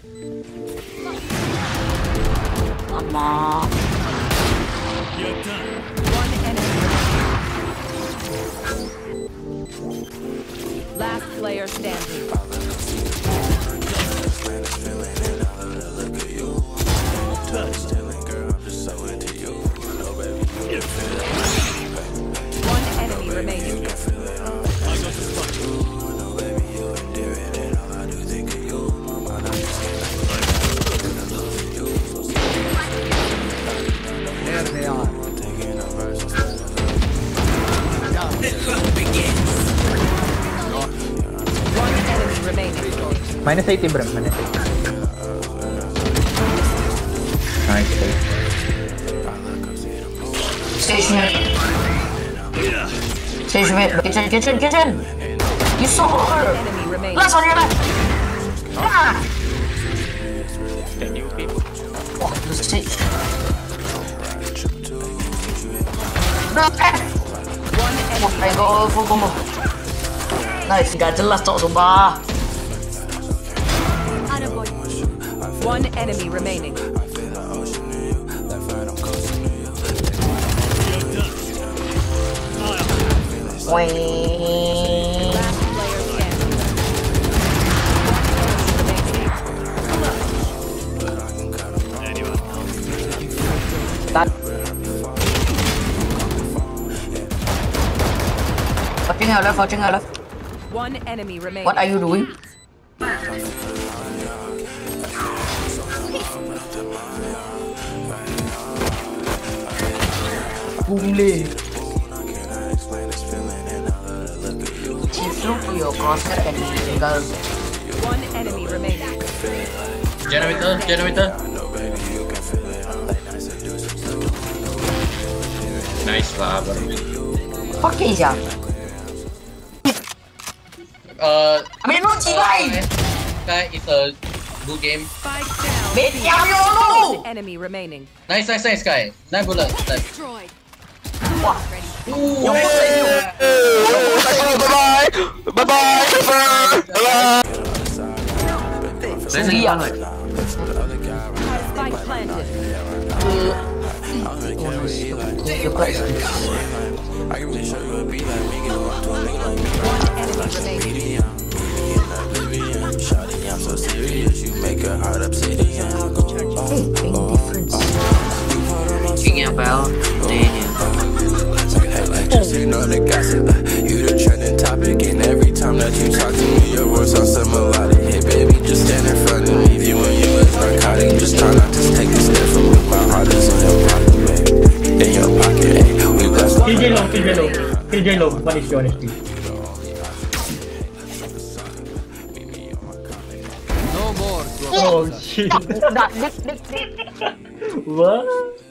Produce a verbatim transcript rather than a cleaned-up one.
Mama. You're done. One enemy. Last player standing. One enemy remaining. There they are. One enemy remaining. Minus eighty, bro. Minus eighty. Nice. Station it. Station it. Kitchen, kitchen, kitchen. You saw her. Enemy remaining. Last on your left. Ah. Oh, the stage. No, One enemy. I go full combo. Nice, gak jelas tok sumpah. One enemy remaining. Wait. Last player standing. That. Watching your left, watching your left. One enemy remaining. What are you doing? Boomly. Chief, look to your crosshair and tinggal. One enemy remaining. Generator, generator. Nice lah, bro. Okay, siya. Uh, I mean, no, cjaiye. Sky is a good game. Spike down. Wait, yeah, you know. One enemy remaining. Nice, nice, nice, Sky. Nine bullets. Nice. Destroyed. Wah. Ooh, Yung boss ay you. Bye-bye! Bye-bye! Bye-bye! Sige yan. Spike planted. One enemy remaining. King yang bell. You know the gossip, you the trending topic, and every time that you talk to me, your words sound so melodic. Hey baby, just stand in front of me, viewing you as narcotic. Just try not to take a step from me, my heart is in your pocket, baby. In your pocket, hey, we blessed. Kill J low, kill J low, kill J low. What is your honesty? No more. Oh shit. Dik, dik, dik. What?